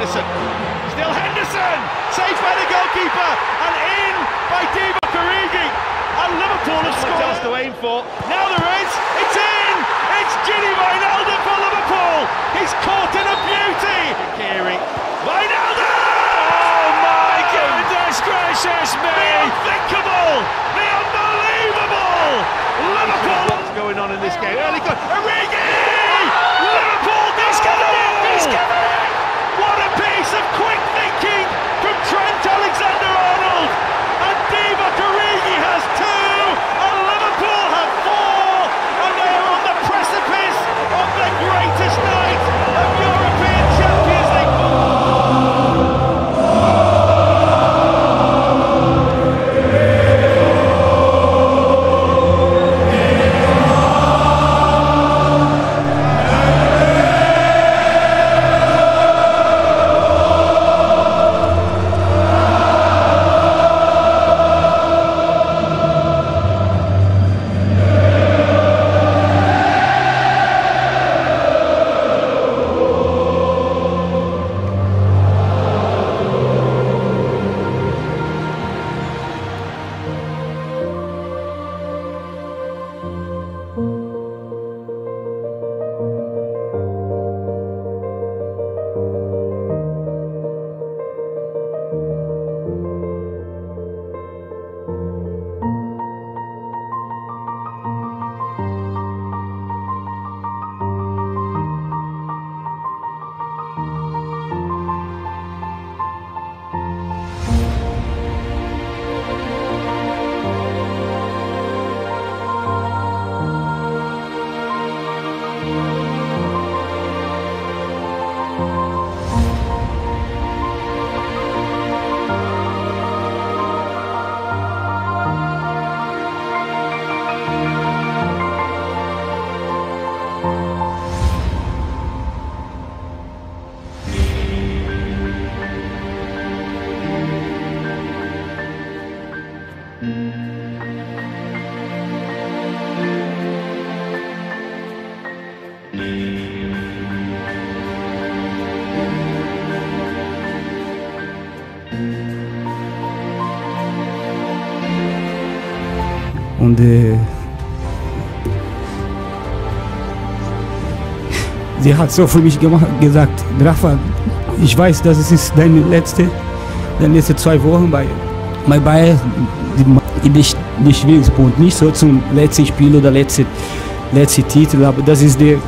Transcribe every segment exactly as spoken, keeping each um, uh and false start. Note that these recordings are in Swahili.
Henderson. Still Henderson! Saved by the goalkeeper and in by Divock Origi. And Liverpool have scored. Else to aim for. Now there is. It's in! It's Gini Wijnaldum for Liverpool. He's caught in a beauty. Kiri. Wijnaldum! Oh my goodness gracious me! The unthinkable! The unbelievable! Liverpool! What's going on in this game? Early goal. Origi! Liverpool discovered it! Discovered it! What a piece of quick thinking from Trent Alexander-Arnold! And Divock Origi has two, and Liverpool have four, and they are on the precipice of the greatest night of European Champions League football. Und äh, sie hat so für mich gemacht, gesagt, Rafa, ich weiß, dass es ist deine letzte, deine letzte zwei Wochen bei, bei Bayern, die, die, die schwierigste Punkt, nicht so zum letzten Spiel oder letzte, letzte Titel, aber das ist der.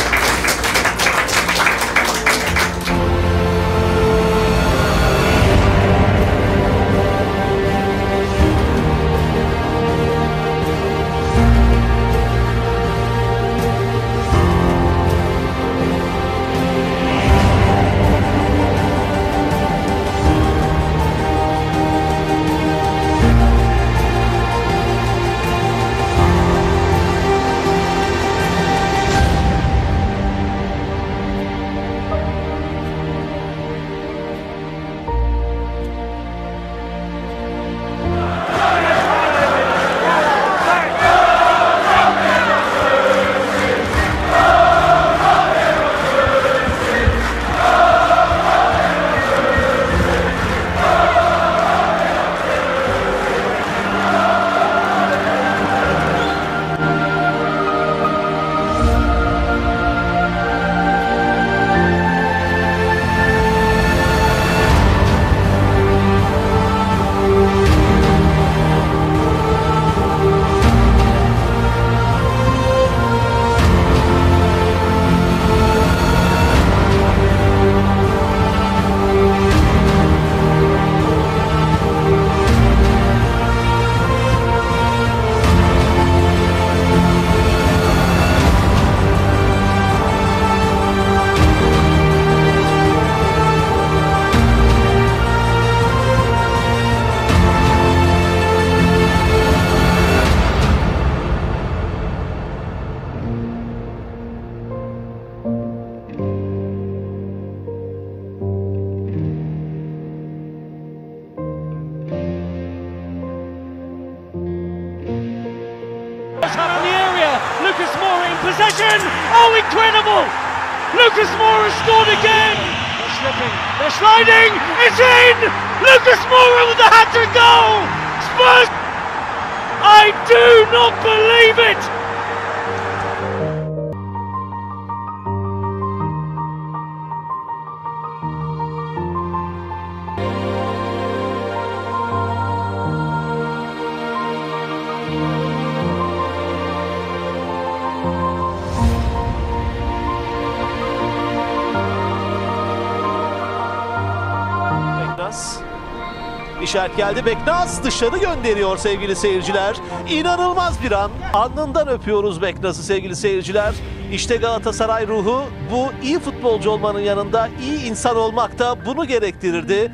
Lucas Moura in possession. Oh, incredible! Lucas Moura scored again. They're slipping. They're sliding, it's in! Lucas Moura with the hat-trick goal! Spurs! I do not believe it! İşaret geldi. Beknaz dışarı gönderiyor sevgili seyirciler. İnanılmaz bir an. Alnından öpüyoruz Beknaz'ı sevgili seyirciler. İşte Galatasaray ruhu. Bu iyi futbolcu olmanın yanında iyi insan olmak da bunu gerektirirdi.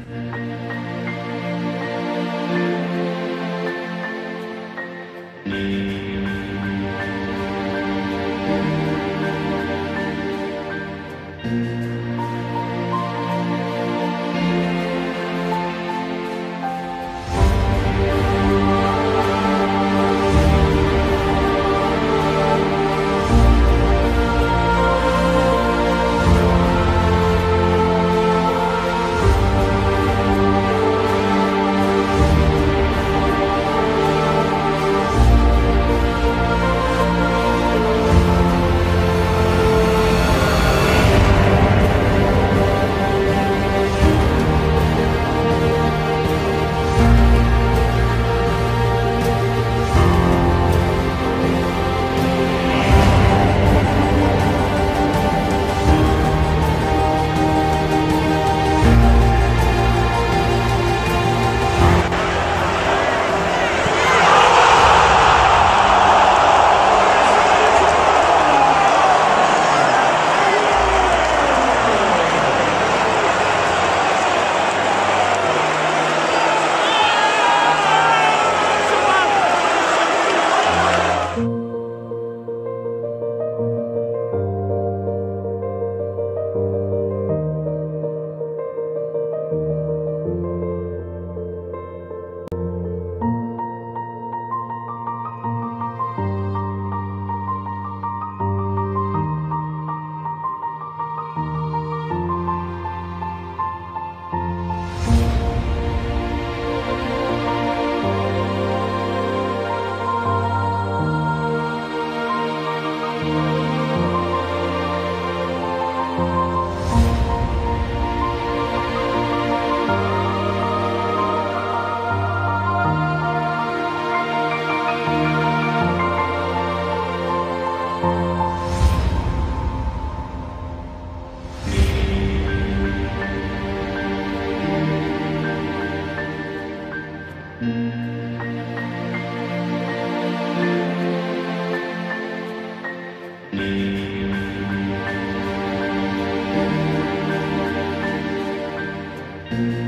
Thank you.